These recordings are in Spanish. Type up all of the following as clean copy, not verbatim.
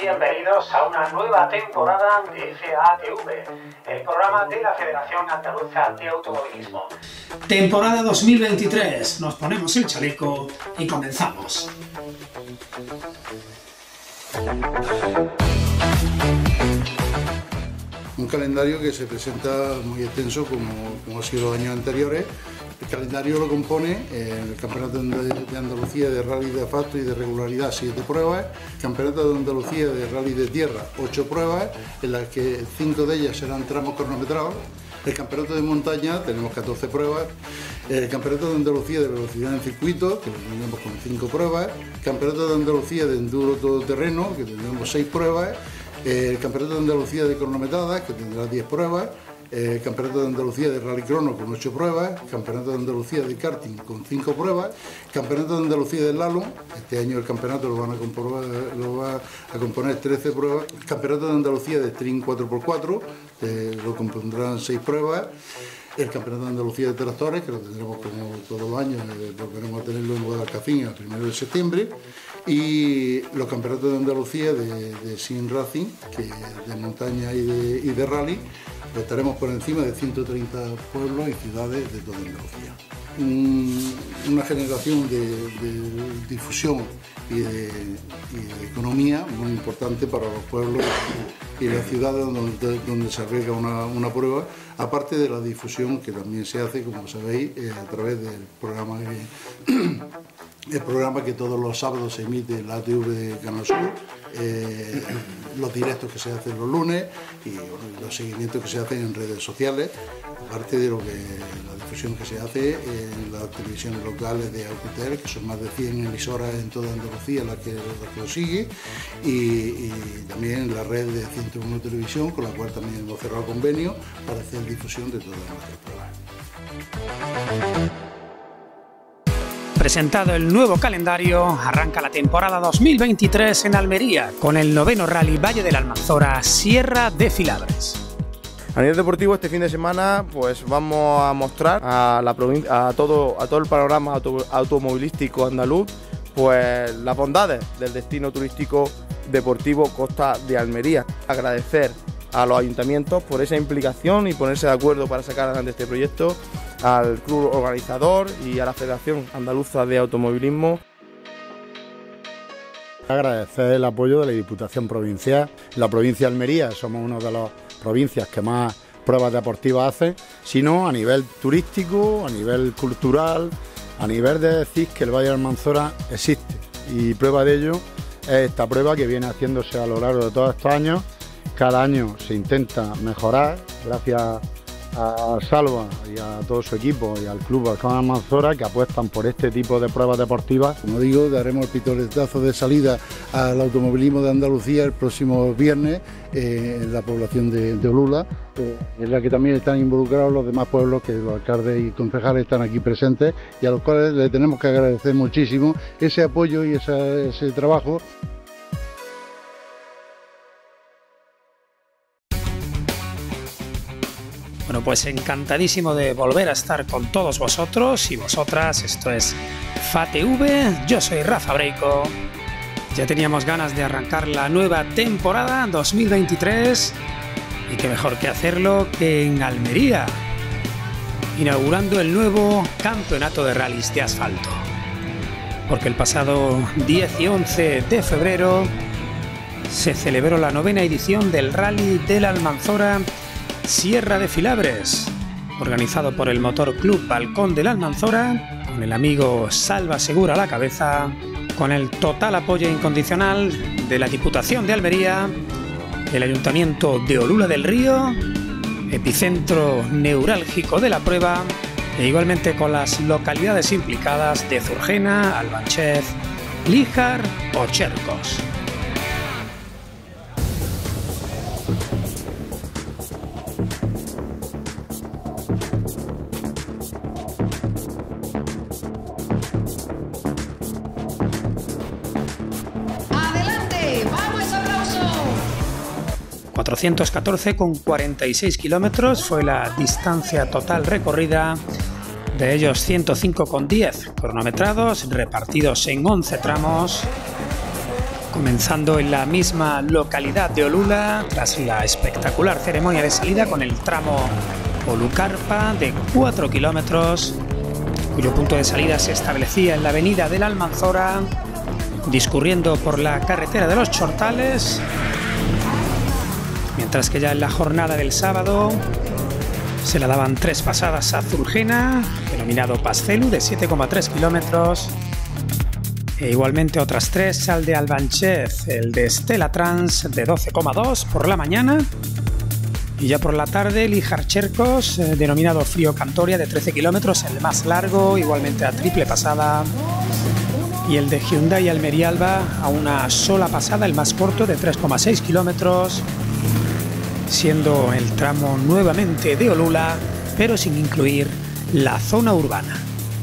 bienvenidos a una nueva temporada de FATV, el programa de la Federación Andaluza de Automovilismo. Temporada 2023, nos ponemos el chaleco y comenzamos. Un calendario que se presenta muy extenso como ha sido los años anteriores. El calendario lo compone el Campeonato de Andalucía de Rally de Asfalto y de Regularidad, 7 pruebas, el Campeonato de Andalucía de Rally de Tierra, 8 pruebas, en las que 5 de ellas serán tramos cronometrados. El Campeonato de Montaña tenemos 14 pruebas, el Campeonato de Andalucía de Velocidad en Circuito, que lo tendremos con 5 pruebas, el Campeonato de Andalucía de Enduro Todoterreno, que tendremos 6 pruebas, el Campeonato de Andalucía de Cronometradas, que tendrá 10 pruebas, el Campeonato de Andalucía de Rally Crono con 8 pruebas, el Campeonato de Andalucía de Karting con 5 pruebas, el Campeonato de Andalucía de Slalom, este año el campeonato lo va a componer 13 pruebas, el Campeonato de Andalucía de Stream 4x4, lo compondrán 6 pruebas, el Campeonato de Andalucía de Tractores, que lo tendremos como todos los años, volveremos a tenerlo en Guadalcacín el 1 de septiembre, y los Campeonatos de Andalucía de Sim Racing, que de montaña y de rally, estaremos por encima de 130 pueblos y ciudades de toda Andalucía. Una generación de difusión y de economía muy importante para los pueblos y las ciudades donde se alberga una prueba, aparte de la difusión que también se hace, como sabéis, a través del programa el programa que todos los sábados se emite en la ATV de Canal Sur, los directos que se hacen los lunes y los seguimientos que se hacen en redes sociales, aparte de la difusión que se hace en las televisiones locales de Auditel, que son más de 100 emisoras en toda Andalucía las que lo siguen, y también en la red de 101 Televisión, con la cual también hemos cerrado convenio para hacer difusión de todas nuestras pruebas. Presentado el nuevo calendario, arranca la temporada 2023 en Almería con el 9º Rally Valle de la Almanzora Sierra de Filabres. A nivel deportivo, este fin de semana pues vamos a mostrar a todo el panorama automovilístico andaluz pues las bondades del destino turístico deportivo Costa de Almería. Agradecer a los ayuntamientos por esa implicación y ponerse de acuerdo para sacar adelante este proyecto, al club organizador y a la Federación Andaluza de Automovilismo. Agradecer el apoyo de la Diputación Provincial. La provincia de Almería somos una de las provincias que más pruebas deportivas hace, sino a nivel turístico, a nivel cultural, a nivel de decir que el Valle de Almanzora existe. Y prueba de ello es esta prueba que viene haciéndose a lo largo de todos estos años. Cada año se intenta mejorar, gracias a Salva y a todo su equipo y al Club Balcón Almanzora, que apuestan por este tipo de pruebas deportivas. Como digo, daremos el pistoletazo de salida al automovilismo de Andalucía el próximo viernes en la población de Olula, en la que también están involucrados los demás pueblos, que los alcaldes y concejales están aquí presentes y a los cuales le tenemos que agradecer muchísimo ese apoyo y ese trabajo. Bueno, pues encantadísimo de volver a estar con todos vosotros y vosotras. Esto es FATV, yo soy Rafa Breico. Ya teníamos ganas de arrancar la nueva temporada 2023 y qué mejor que hacerlo que en Almería, inaugurando el nuevo Campeonato de Rallys de Asfalto. Porque el pasado 10 y 11 de febrero se celebró la 9ª edición del Rally de la Almanzora Sierra de Filabres, organizado por el Motor Club Balcón de la Almanzora, con el amigo Salva Segura a la cabeza, con el total apoyo incondicional de la Diputación de Almería, el Ayuntamiento de Olula del Río, epicentro neurálgico de la prueba, e igualmente con las localidades implicadas de Zurgena, Albanchez, Líjar o Chercos. ¡Adelante! ¡Vamos, aplauso! 414,46 kilómetros fue la distancia total recorrida, de ellos 105,10 cronometrados, repartidos en 11 tramos, Comenzando en la misma localidad de Olula, tras la espectacular ceremonia de salida con el tramo Olucarpa de 4 kilómetros, cuyo punto de salida se establecía en la avenida de la Almanzora, discurriendo por la carretera de los Chortales, mientras que ya en la jornada del sábado se la daban 3 pasadas a Zurgena, denominado Pascelu, de 7,3 kilómetros, e igualmente otras 3 al de Albanchez, el de Stella Trans, de 12,2 por la mañana, y ya por la tarde Lijarchercos, denominado Frío Cantoria, de 13 kilómetros, el más largo, igualmente a triple pasada, y el de Hyundai Almerialba a una sola pasada, el más corto, de 3,6 kilómetros, siendo el tramo nuevamente de Olula, pero sin incluir la zona urbana.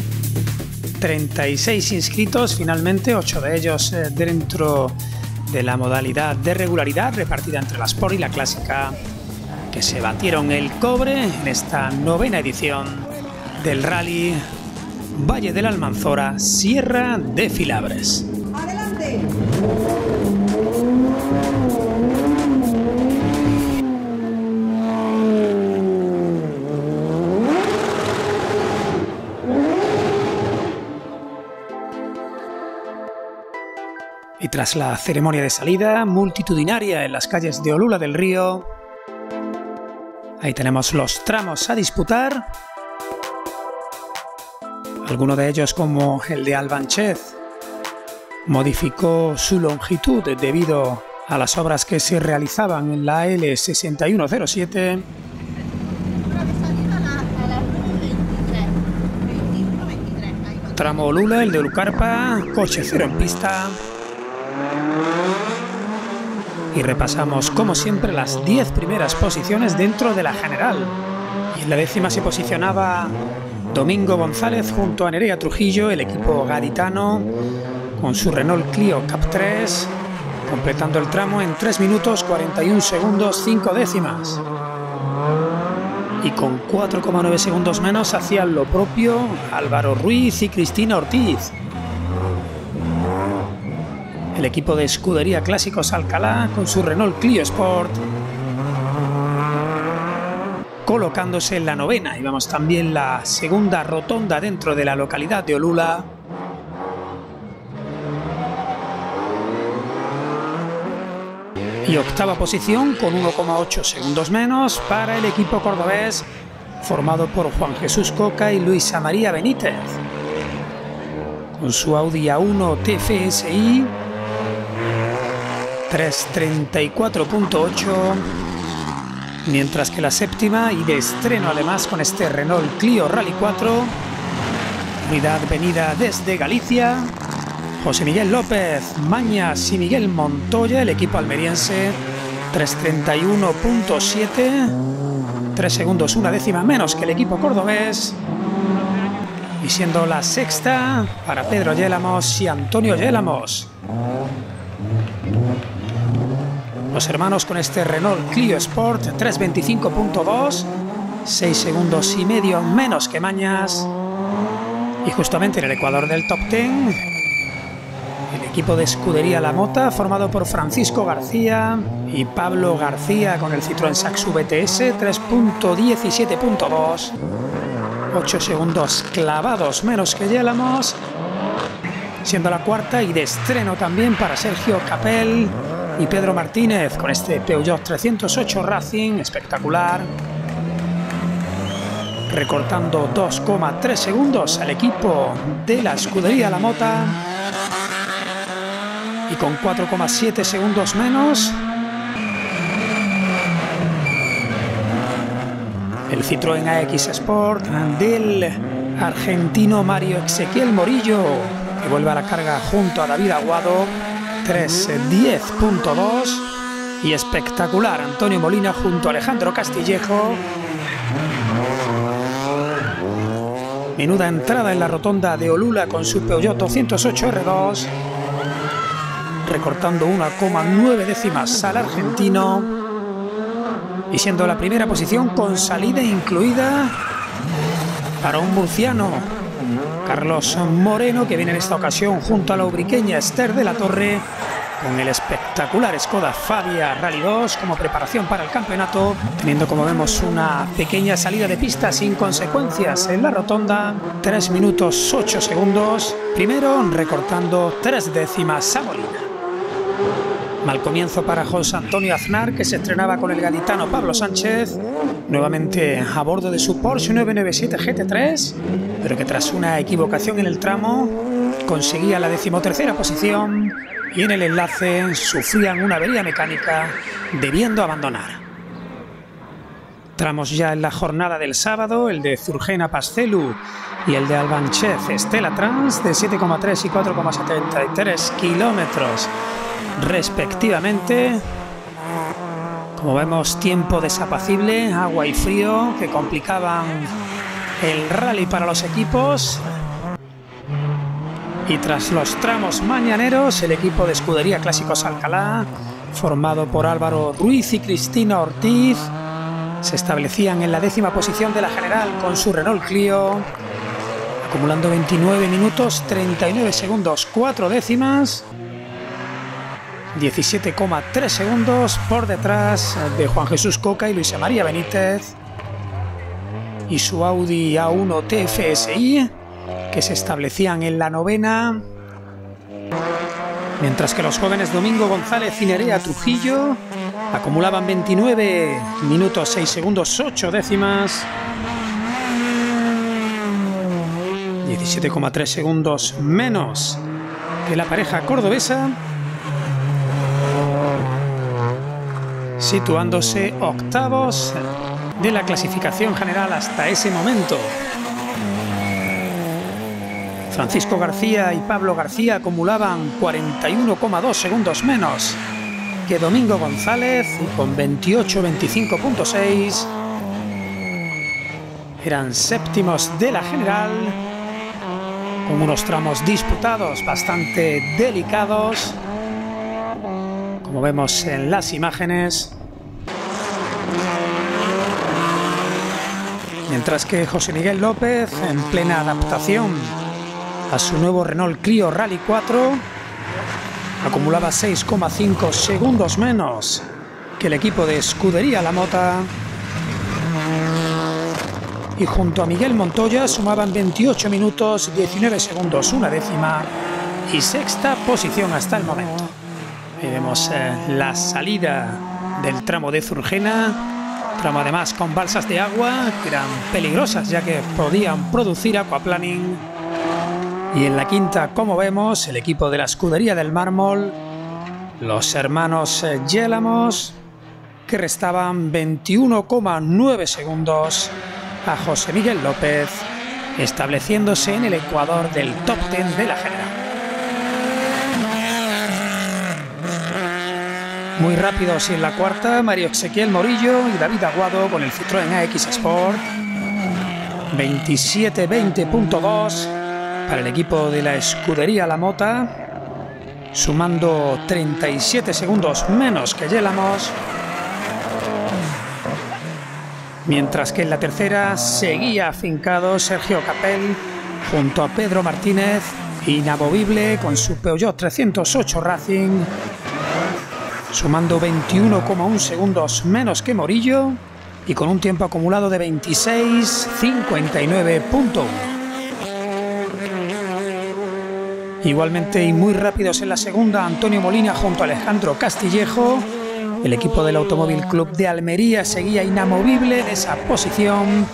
36 inscritos, finalmente 8 de ellos dentro de la modalidad de regularidad repartida entre la Sport y la Clásica, que se batieron el cobre en esta 9ª edición del Rally Valle de la Almanzora, Sierra de Filabres. ¡Adelante! Y tras la ceremonia de salida multitudinaria en las calles de Olula del Río, ahí tenemos los tramos a disputar. Alguno de ellos, como el de Albanchez, modificó su longitud debido a las obras que se realizaban en la L6107. Tramo Olula, el de Olucarpa, coche cero en pista. Y repasamos, como siempre, las 10 primeras posiciones dentro de la general. Y en la 10ª se posicionaba Domingo González junto a Nerea Trujillo, el equipo gaditano, con su Renault Clio Cap 3, completando el tramo en 3 minutos 41 segundos 5 décimas. Y con 4,9 segundos menos hacían lo propio Álvaro Ruiz y Cristina Ortiz. El equipo de Escudería Clásicos Alcalá con su Renault Clio Sport, colocándose en la 9ª. Y vamos también la segunda rotonda dentro de la localidad de Olula. Y 8ª posición con 1,8 segundos menos para el equipo cordobés, formado por Juan Jesús Coca y Luisa María Benítez, con su Audi A1 TFSI 334.8, mientras que la 7ª, y de estreno además con este Renault Clio Rally 4, unidad venida desde Galicia, José Miguel López, Mañas y Miguel Montoya, el equipo almeriense, 331.7, 3 segundos 1 décima menos que el equipo cordobés, y siendo la 6ª para Pedro Yélamos y Antonio Yélamos. Los hermanos con este Renault Clio Sport 325.2, 6 segundos y medio menos que Mañas. Y justamente en el ecuador del top 10, el equipo de Escudería La Mota, formado por Francisco García y Pablo García, con el Citroën Saxo VTS 3.17.2, 8 segundos clavados menos que Yélamos, siendo la 4ª, y de estreno también para Sergio Capel y Pedro Martínez con este Peugeot 308 Racing espectacular, recortando 2,3 segundos al equipo de la Escudería La Mota, y con 4,7 segundos menos el Citroën AX Sport del argentino Mario Ezequiel Morillo, que vuelve a la carga junto a David Aguado, 3.10.2, y espectacular Antonio Molina junto a Alejandro Castillejo. Menuda entrada en la rotonda de Olula con su Peugeot 208 R2, recortando 1,9 décimas al argentino, y siendo la primera posición con salida incluida para un murciano, Carlos Moreno, que viene en esta ocasión junto a la ubriqueña Esther de la Torre con el espectacular Skoda Fabia Rally 2 como preparación para el campeonato, teniendo, como vemos, una pequeña salida de pista sin consecuencias en la rotonda. 3 minutos 8 segundos, primero recortando 3 décimas a Molina. Mal comienzo para José Antonio Aznar, que se estrenaba con el gaditano Pablo Sánchez, nuevamente a bordo de su Porsche 997 GT3, pero que tras una equivocación en el tramo conseguía la 13ª posición y en el enlace sufrían una avería mecánica, debiendo abandonar. Tramos ya en la jornada del sábado, el de Zurgena Pascelu y el de Albanchez Stella Trans, de 7,3 y 4,73 kilómetros respectivamente. Como vemos, tiempo desapacible, agua y frío que complicaban el rally para los equipos. Y tras los tramos mañaneros, el equipo de Escudería Clásicos Alcalá, formado por Álvaro Ruiz y Cristina Ortiz, se establecían en la 10ª posición de la general con su Renault Clio, acumulando 29 minutos 39 segundos 4 décimas, 17,3 segundos por detrás de Juan Jesús Coca y Luisa María Benítez y su Audi A1 TFSI, que se establecían en la 9ª, mientras que los jóvenes Domingo González y Nerea Trujillo acumulaban 29 minutos 6 segundos 8 décimas, 17,3 segundos menos que la pareja cordobesa, situándose octavos de la clasificación general hasta ese momento. Francisco García y Pablo García acumulaban 41,2 segundos menos que Domingo González, y con 28-25,6 eran séptimos de la general, con unos tramos disputados bastante delicados, como vemos en las imágenes. Mientras que José Miguel López, en plena adaptación a su nuevo Renault Clio Rally 4, acumulaba 6,5 segundos menos que el equipo de Escudería La Mota, y junto a Miguel Montoya sumaban 28 minutos 19 segundos 1 décima y 6ª posición hasta el momento. Ahí vemos la salida del tramo de Zurgena, tramo además con balsas de agua que eran peligrosas ya que podían producir aquaplaning. Y en la 5ª, como vemos, el equipo de la Escudería del Mármol, los hermanos Yélamos, que restaban 21,9 segundos a José Miguel López, estableciéndose en el ecuador del top 10 de la general. Muy rápidos en la 4ª, Mario Ezequiel Morillo y David Aguado con el Citroën AX Sport, 27-20.2 para el equipo de la Escudería La Mota, sumando 37 segundos menos que Yélamos, mientras que en la 3ª seguía afincado Sergio Capel junto a Pedro Martínez, inamovible con su Peugeot 308 Racing, sumando 21,1 segundos menos que Morillo y con un tiempo acumulado de 26:59.1. Igualmente y muy rápidos en la 2ª, Antonio Molina junto a Alejandro Castillejo. El equipo del Automóvil Club de Almería seguía inamovible en esa posición,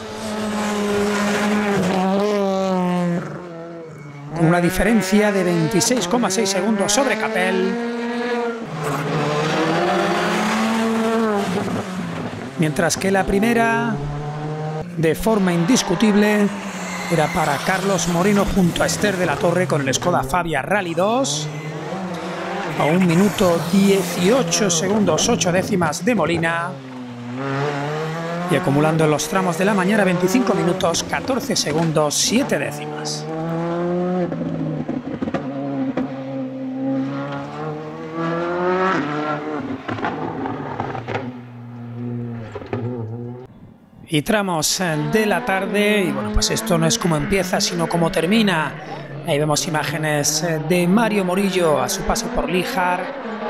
con una diferencia de 26,6 segundos sobre Capel. Mientras que la primera, de forma indiscutible, era para Carlos Moreno junto a Esther de la Torre con el Skoda Fabia Rally 2, a 1 minuto 18 segundos 8 décimas de Molina, y acumulando en los tramos de la mañana 25 minutos 14 segundos 7 décimas. Y tramos de la tarde, y bueno, pues esto no es como empieza, sino como termina. Ahí vemos imágenes de Mario Morillo a su paso por Líjar,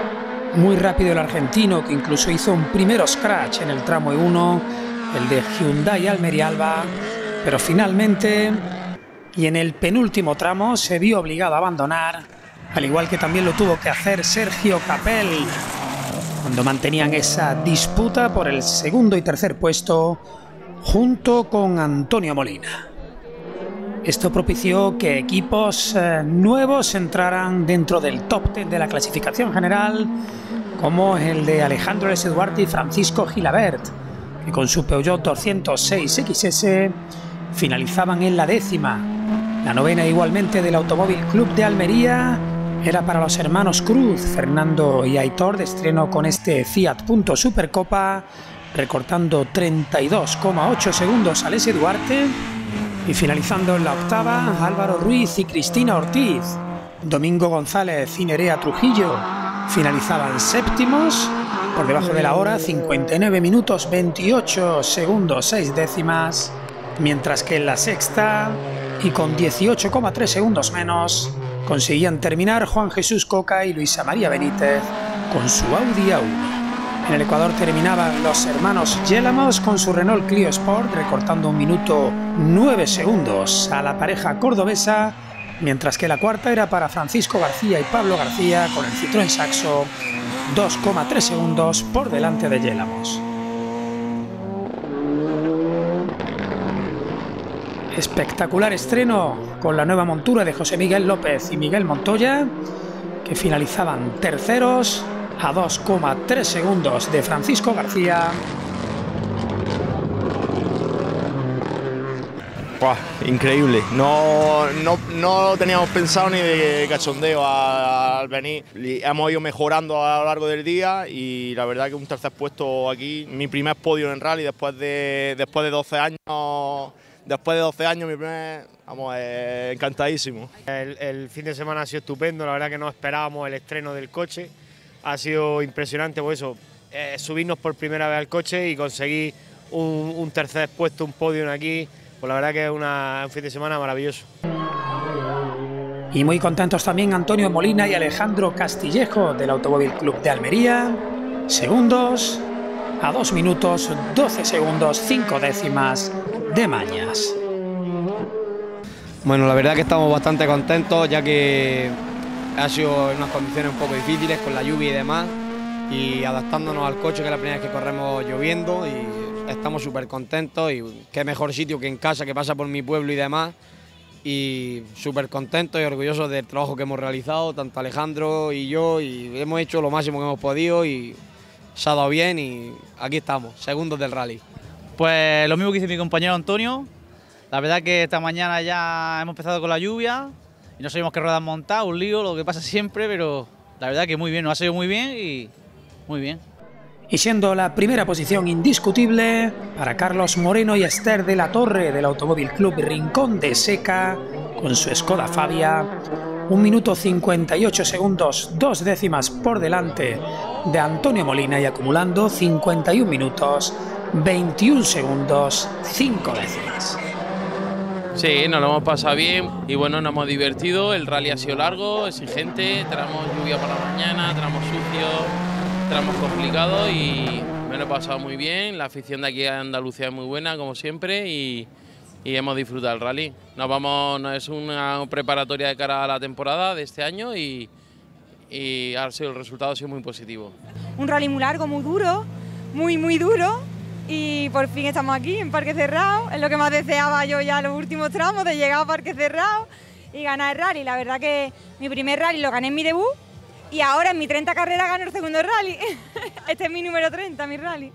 Muy rápido el argentino, que incluso hizo un primero scratch en el tramo E1, el de Hyundai Almería Alba, pero finalmente, y en el penúltimo tramo, se vio obligado a abandonar, al igual que también lo tuvo que hacer Sergio Capel, cuando mantenían esa disputa por el segundo y tercer puesto, junto con Antonio Molina. Esto propició que equipos nuevos entraran dentro del top 10 de la clasificación general, como el de Alejandro L. Duarte y Francisco Gilabert, que con su Peugeot 206 XS finalizaban en la 10ª. La 9ª igualmente del Automóvil Club de Almería era para los hermanos Cruz, Fernando y Aitor, de estreno con este Fiat Punto Supercopa, recortando 32,8 segundos a S. Duarte. Y finalizando en la 8ª, Álvaro Ruiz y Cristina Ortiz. Domingo González y Nerea Trujillo finalizaban séptimos, por debajo de la hora, 59 minutos 28 segundos 6 décimas, mientras que en la 6ª, y con 18,3 segundos menos, conseguían terminar Juan Jesús Coca y Luisa María Benítez con su Audi A1. En el Ecuador terminaban los hermanos Yélamos con su Renault Clio Sport, recortando 1 minuto 9 segundos a la pareja cordobesa, mientras que la 4ª era para Francisco García y Pablo García con el Citroën Saxo, 2,3 segundos por delante de Yélamos. Espectacular estreno con la nueva montura de José Miguel López y Miguel Montoya, que finalizaban terceros a 2,3 segundos de Francisco García. ¡Buah! Increíble. No lo teníamos pensado ni de cachondeo al venir. Hemos ido mejorando a lo largo del día y la verdad que un tercer puesto aquí, mi primer podio en rally después de 12 años. Después de 12 años, mi primer, vamos, encantadísimo. El fin de semana ha sido estupendo, la verdad que no esperábamos el estreno del coche. Ha sido impresionante, pues eso, subirnos por primera vez al coche y conseguir un tercer puesto, un podio aquí, pues la verdad que es un fin de semana maravilloso. Y muy contentos también Antonio Molina y Alejandro Castillejo del Automóvil Club de Almería, segundos a 2 minutos 12 segundos 5 décimas de Mañas. Bueno, la verdad que estamos bastante contentos, ya que ha sido en unas condiciones un poco difíciles con la lluvia y demás, y adaptándonos al coche, que es la primera vez que corremos lloviendo, y estamos súper contentos, y qué mejor sitio que en casa, que pasa por mi pueblo y demás, y súper contentos y orgullosos del trabajo que hemos realizado, tanto Alejandro y yo, y hemos hecho lo máximo que hemos podido y se ha dado bien y aquí estamos, segundos del rally. Pues lo mismo que dice mi compañero Antonio, la verdad que esta mañana ya hemos empezado con la lluvia y no sabíamos qué ruedas montar, un lío, lo que pasa siempre, pero la verdad que muy bien, nos ha salido muy bien y muy bien. Y siendo la primera posición indiscutible para Carlos Moreno y Esther de la Torre del Automóvil Club Rincón de Seca con su Skoda Fabia, 1 minuto 58 segundos 2 décimas por delante de Antonio Molina y acumulando 51 minutos 21 segundos 5 décimas. Sí, nos lo hemos pasado bien y bueno, nos hemos divertido. El rally ha sido largo, exigente, tramos lluvia por la mañana, tramos sucios, tramos complicados y me lo he pasado muy bien. La afición de aquí a Andalucía es muy buena, como siempre, y hemos disfrutado el rally. Es una preparatoria de cara a la temporada de este año y el resultado ha sido muy positivo. Un rally muy largo, muy duro, muy duro. Y por fin estamos aquí en Parque Cerrado, es lo que más deseaba yo ya los últimos tramos, de llegar a Parque Cerrado y ganar el rally. La verdad que mi primer rally lo gané en mi debut y ahora en mi 30 carrera gano el segundo rally. Este es mi número 30, mi rally.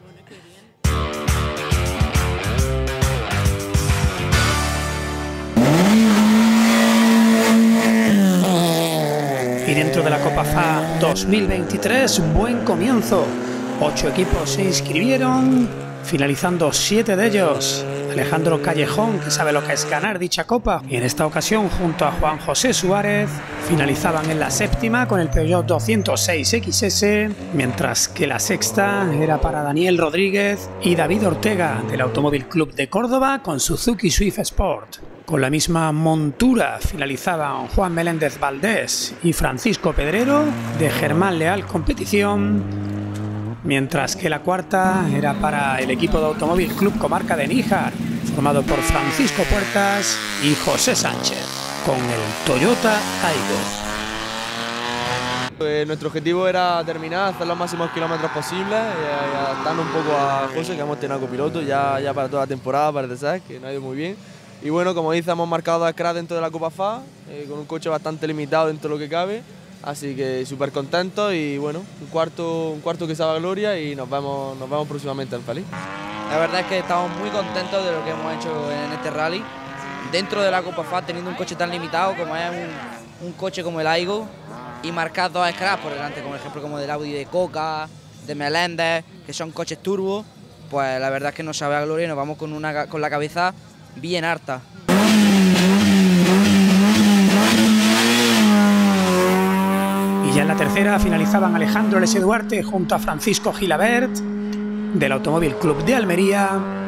Y dentro de la Copa FA 2023, un buen comienzo. 8 equipos se inscribieron, finalizando 7 de ellos. Alejandro Callejón, que sabe lo que es ganar dicha copa, y en esta ocasión junto a Juan José Suárez finalizaban en la 7ª con el Peugeot 206 XS, mientras que la 6ª era para Daniel Rodríguez y David Ortega del Automóvil Club de Córdoba con Suzuki Swift Sport. Con la misma montura finalizaban Juan Meléndez Valdés y Francisco Pedrero de Germán Leal Competición, mientras que la cuarta era para el equipo de Automóvil Club Comarca de Níjar, formado por Francisco Puertas y José Sánchez, con el Toyota Aygo. Nuestro objetivo era terminar, hacer los máximos kilómetros posibles y adaptando un poco a José, que hemos tenido copiloto ya para toda la temporada, parece ser, que no ha ido muy bien. Y bueno, como dice, hemos marcado 2 scratch dentro de la Copa FA, con un coche bastante limitado dentro de lo que cabe, así que súper contentos y bueno, un cuarto que sabe a gloria y nos vemos próximamente en Feliz. La verdad es que estamos muy contentos de lo que hemos hecho en este rally, dentro de la Copa FA, teniendo un coche tan limitado como es un coche como el Aygo, y marcar 2 scratch por delante, como ejemplo como del Audi de Coca, de Meléndez, que son coches turbo, pues la verdad es que nos sabe a gloria y nos vamos con la cabeza bien harta. Y ya en la tercera finalizaban Alejandro L.S. Duarte junto a Francisco Gilabert del Automóvil Club de Almería,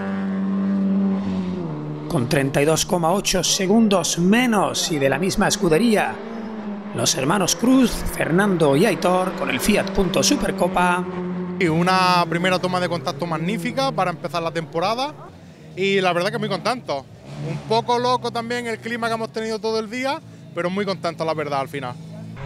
con 32,8 segundos menos, y de la misma escudería los hermanos Cruz, Fernando y Aitor, con el Fiat Punto Supercopa. Y una primera toma de contacto magnífica para empezar la temporada y la verdad que muy contento. Un poco loco también el clima que hemos tenido todo el día, pero muy contento la verdad al final.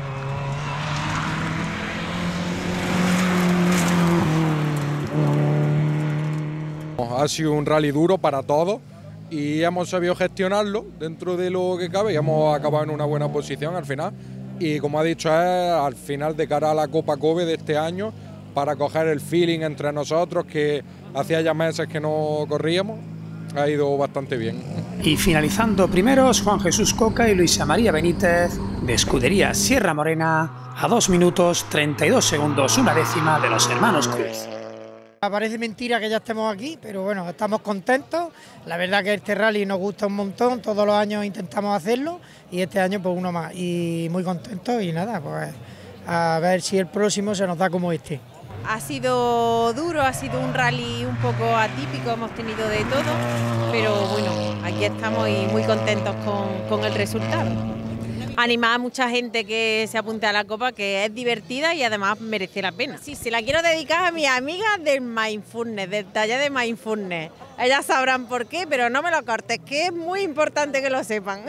Ha sido un rally duro para todos y hemos sabido gestionarlo dentro de lo que cabe y hemos acabado en una buena posición al final. Y como ha dicho, es al final de cara a la Copa Kobe de este año, para coger el feeling entre nosotros, que hacía ya meses que no corríamos, ha ido bastante bien. Y finalizando primeros, Juan Jesús Coca y Luisa María Benítez, de escudería Sierra Morena, a 2 minutos 32 segundos, 1/10 de los hermanos Cruz. Parece mentira que ya estemos aquí, pero bueno, estamos contentos. La verdad que este rally nos gusta un montón, todos los años intentamos hacerlo y este año pues uno más. Y muy contentos y nada, pues a ver si el próximo se nos da como este. Ha sido duro, ha sido un rally un poco atípico, hemos tenido de todo, pero bueno, aquí estamos y muy contentos con el resultado. Animar a mucha gente que se apunte a la Copa, que es divertida y además merece la pena. Sí, se la quiero dedicar a mis amigas del Mindfulness, del taller de Mindfulness. Ellas sabrán por qué, pero no me lo cortes, que es muy importante que lo sepan.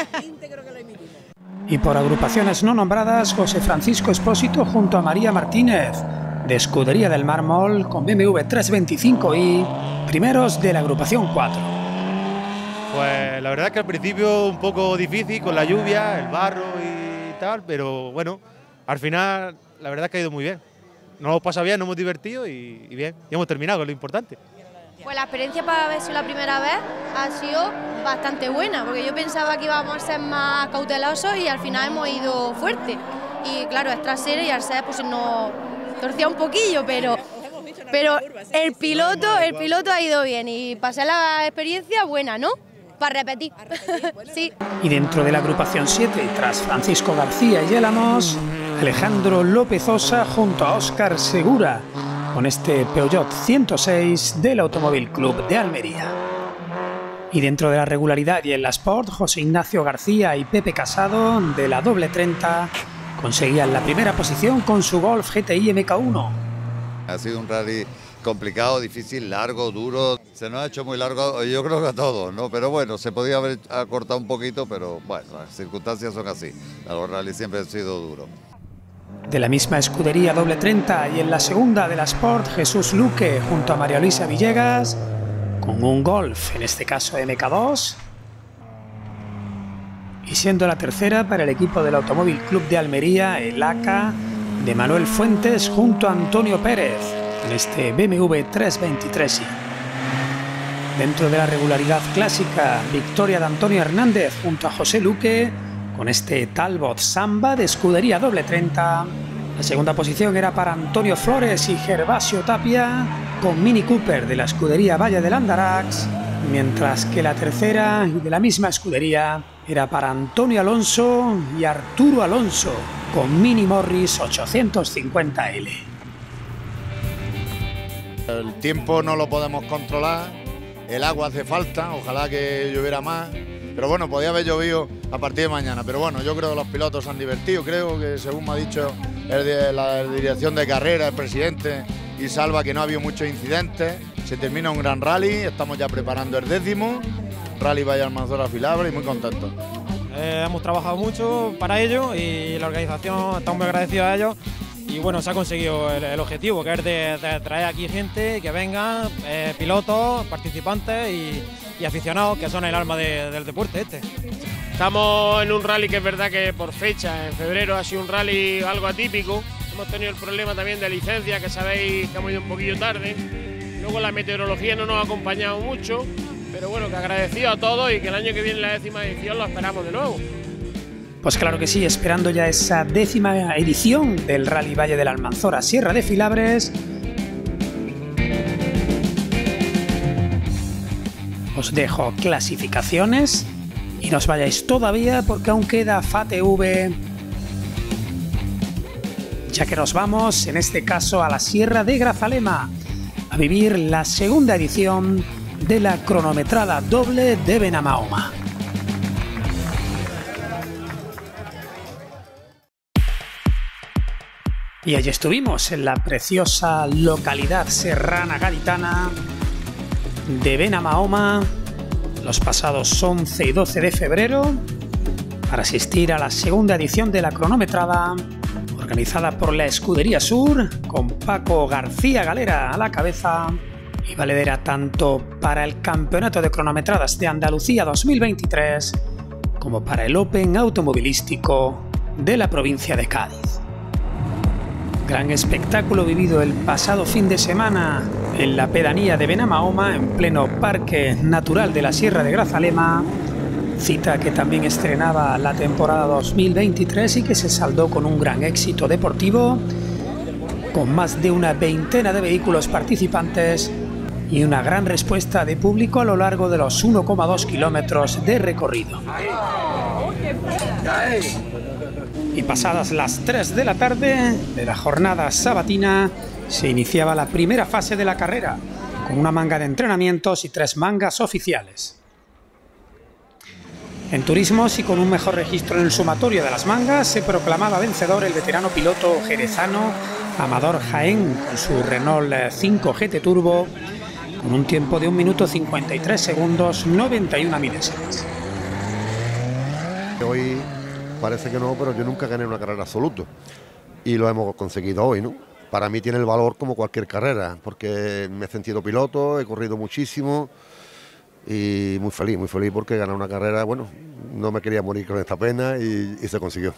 Y por agrupaciones no nombradas, José Francisco Espósito junto a María Martínez, de Escudería del Mármol, con BMW 325i, primeros de la agrupación 4. Pues la verdad es que al principio un poco difícil con la lluvia, el barro y tal, pero bueno, al final la verdad es que ha ido muy bien. Nos hemos pasado bien, nos hemos divertido y bien, y hemos terminado, que es lo importante. Pues la experiencia para haber sido la primera vez ha sido bastante buena, porque yo pensaba que íbamos a ser más cautelosos y al final hemos ido fuerte. Y claro, es trasero y al ser pues nos torcía un poquillo, pero el piloto ha ido bien y pasé la experiencia buena, ¿no? Para repetir. Sí. Y dentro de la agrupación 7, tras Francisco García y Élamos, Alejandro López Osa junto a Óscar Segura, con este Peugeot 106 del Automóvil Club de Almería. Y dentro de la regularidad y en la Sport, José Ignacio García y Pepe Casado, de la doble 30, conseguían la primera posición con su Golf GTI MK1. Ha sido un rally complicado, difícil, largo, duro. Se nos ha hecho muy largo, yo creo que a todos, ¿no? Pero bueno, se podía haber acortado un poquito, pero bueno, las circunstancias son así. Los rallies siempre han sido duros. De la misma escudería doble 30 y en la segunda de la Sport, Jesús Luque junto a María Luisa Villegas, con un Golf, en este caso MK2. Y siendo la tercera para el equipo del Automóvil Club de Almería, el AK de Manuel Fuentes junto a Antonio Pérez, en este BMW 323i. Dentro de la regularidad clásica, victoria de Antonio Hernández junto a José Luque, con este Talbot Samba de escudería doble 30. La segunda posición era para Antonio Flores y Gervasio Tapia, con Mini Cooper de la escudería Valle del Andarax, mientras que la tercera, y de la misma escudería, era para Antonio Alonso y Arturo Alonso, con Mini Morris 850L. El tiempo no lo podemos controlar, el agua hace falta, ojalá que lloviera más, pero bueno, podía haber llovido a partir de mañana, pero bueno, yo creo que los pilotos se han divertido, creo que según me ha dicho la dirección de carrera, el presidente y Salva, que no ha habido muchos incidentes, se termina un gran rally, estamos ya preparando el 10º, Rally Valle Almanzora Filabre y muy contentos. Hemos trabajado mucho para ello y la organización está muy agradecida a ellos. Y bueno, se ha conseguido el objetivo, que es de traer aquí gente que venga, pilotos, participantes y aficionados, que son el alma del deporte este. Estamos en un rally que es verdad que por fecha, en febrero ha sido un rally algo atípico. Hemos tenido el problema también de licencia, que sabéis que hemos ido un poquillo tarde. Luego la meteorología no nos ha acompañado mucho, pero bueno, que agradecido a todos y que el año que viene, la 10ª edición, lo esperamos de nuevo. Pues claro que sí, esperando ya esa 10ª edición del Rally Valle de la Almanzora Sierra de Filabres. Os dejo clasificaciones y no os vayáis todavía porque aún queda FATV, ya que nos vamos en este caso a la Sierra de Grazalema a vivir la segunda edición de la cronometrada doble de Benamahoma. Y allí estuvimos, en la preciosa localidad serrana gaditana de Benamahoma, los pasados 11 y 12 de febrero, para asistir a la segunda edición de la cronometrada, organizada por la Escudería Sur, con Paco García Galera a la cabeza, y valedera tanto para el Campeonato de Cronometradas de Andalucía 2023, como para el Open Automovilístico de la provincia de Cádiz. Gran espectáculo vivido el pasado fin de semana en la pedanía de Benamahoma, en pleno Parque Natural de la Sierra de Grazalema, cita que también estrenaba la temporada 2023 y que se saldó con un gran éxito deportivo, con más de una veintena de vehículos participantes y una gran respuesta de público a lo largo de los 1,2 kilómetros de recorrido. Y pasadas las 3 de la tarde de la jornada sabatina, se iniciaba la primera fase de la carrera, con una manga de entrenamientos y 3 mangas oficiales. En turismos y con un mejor registro en el sumatorio de las mangas, se proclamaba vencedor el veterano piloto jerezano Amador Jaén, con su Renault 5 GT Turbo, con un tiempo de 1 minuto 53 segundos 91 milésimas. Hoy parece que no, pero yo nunca gané una carrera absoluta y lo hemos conseguido hoy, ¿no? Para mí tiene el valor como cualquier carrera, porque me he sentido piloto, he corrido muchísimo y muy feliz porque ganar una carrera, bueno, no me quería morir con esta pena y se consiguió.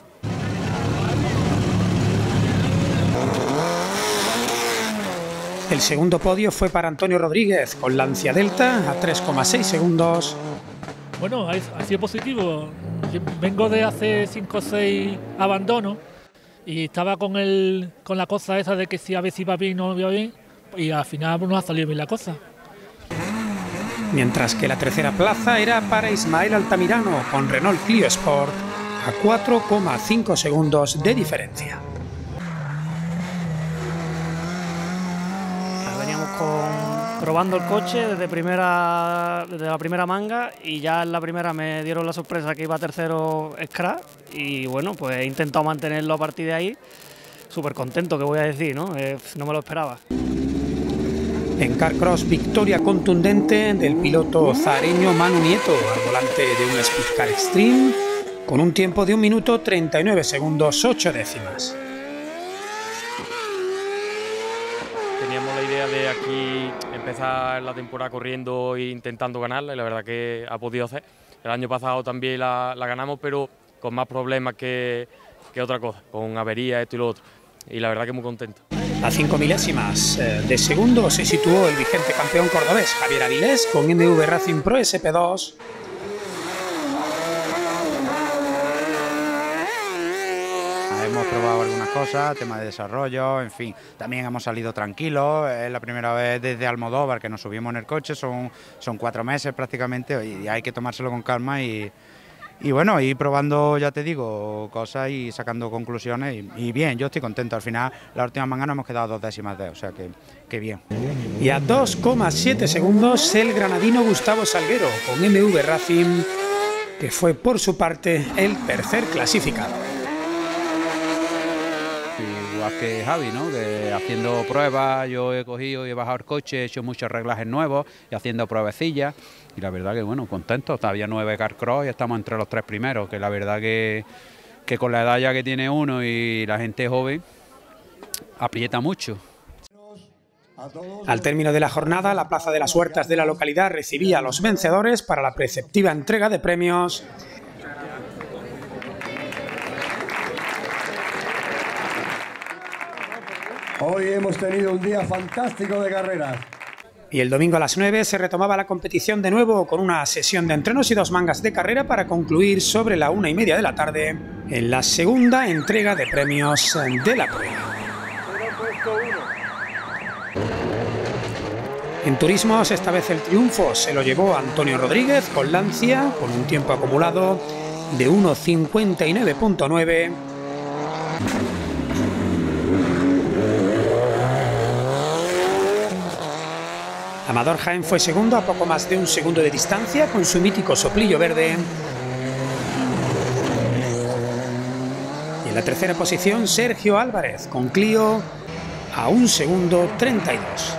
El segundo podio fue para Antonio Rodríguez con Lancia Delta a 3,6 segundos. Bueno, ha sido positivo. Vengo de hace 5 o 6 abandonos y estaba con la cosa esa de que si a ver si iba bien o no iba bien, y al final no ha salido bien la cosa. Mientras que la tercera plaza era para Ismael Altamirano con Renault Clio Sport a 4,5 segundos de diferencia. Veníamos probando el coche desde la primera manga y ya en la primera me dieron la sorpresa que iba tercero Scratch y bueno, pues he intentado mantenerlo a partir de ahí. Súper contento, que voy a decir, ¿no? No me lo esperaba. En Carcross, victoria contundente del piloto zareño Manu Nieto al volante de un Speedcar Extreme con un tiempo de 1 minuto 39 segundos 8 décimas. Teníamos la idea de aquí empezar la temporada corriendo e intentando ganarla y la verdad que ha podido hacer. El año pasado también la ganamos, pero con más problemas que otra cosa, con averías, esto y lo otro. Y la verdad que muy contento. A 5 milésimas de segundo se situó el vigente campeón cordobés Javier Avilés con MV Racing Pro SP2. Hemos probado algunas cosas, tema de desarrollo, en fin, también hemos salido tranquilos, es la primera vez desde Almodóvar que nos subimos en el coche, son 4 meses prácticamente y hay que tomárselo con calma y Y bueno, ir probando, ya te digo, cosas y sacando conclusiones y bien, yo estoy contento. Al final, la última manga nos hemos quedado 2 décimas de, o sea que bien. Y a 2,7 segundos el granadino Gustavo Salguero con MV Racing, que fue por su parte el tercer clasificado. Igual que Javi, ¿no? Que haciendo pruebas, yo he cogido y he bajado el coche, he hecho muchos reglajes nuevos y haciendo pruebecillas. Y la verdad que, bueno, contento. Todavía 9 Carcross y estamos entre los 3 primeros, que la verdad que con la edad ya que tiene uno y la gente joven, aprieta mucho. Al término de la jornada, la Plaza de las Huertas de la localidad recibía a los vencedores para la preceptiva entrega de premios. Hoy hemos tenido un día fantástico de carreras. Y el domingo a las 9 se retomaba la competición de nuevo con una sesión de entrenos y 2 mangas de carrera para concluir sobre la 1:30 de la tarde en la segunda entrega de premios de la prueba. En turismos, esta vez el triunfo se lo llevó Antonio Rodríguez con Lancia, con un tiempo acumulado de 1:59.9. Amador Jaén fue segundo a poco más de 1 segundo de distancia con su mítico soplillo verde. Y en la tercera posición Sergio Álvarez con Clio a 1 segundo 32.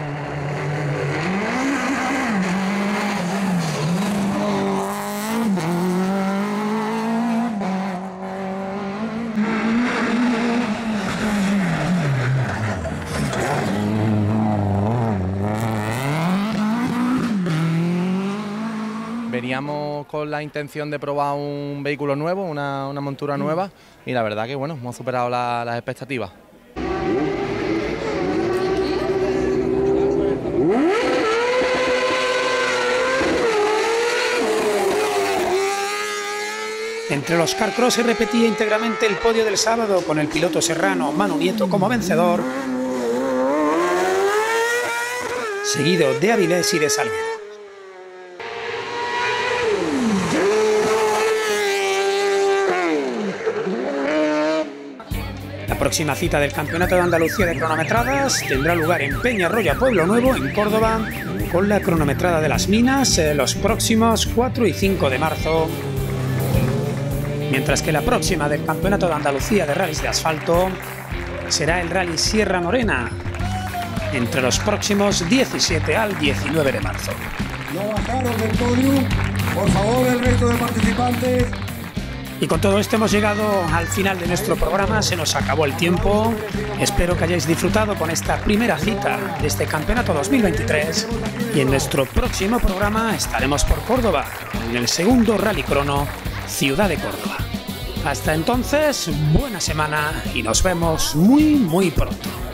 Veníamos con la intención de probar un vehículo nuevo, una montura nueva, y la verdad que bueno, hemos superado las expectativas. Entre los Carcross se repetía íntegramente el podio del sábado con el piloto serrano Manu Nieto como vencedor, seguido de Avilés y de Salguero. La próxima cita del Campeonato de Andalucía de cronometradas tendrá lugar en Peñarroya, Pueblo Nuevo, en Córdoba, con la cronometrada de las Minas los próximos 4 y 5 de marzo. Mientras que la próxima del Campeonato de Andalucía de Rallys de Asfalto será el Rally Sierra Morena, entre los próximos 17 al 19 de marzo. No bajaron del podio, por favor, el resto de participantes. Y con todo esto hemos llegado al final de nuestro programa, se nos acabó el tiempo. Espero que hayáis disfrutado con esta primera cita de este campeonato 2023 y en nuestro próximo programa estaremos por Córdoba, en el segundo Rally Crono Ciudad de Córdoba. Hasta entonces, buena semana y nos vemos muy pronto.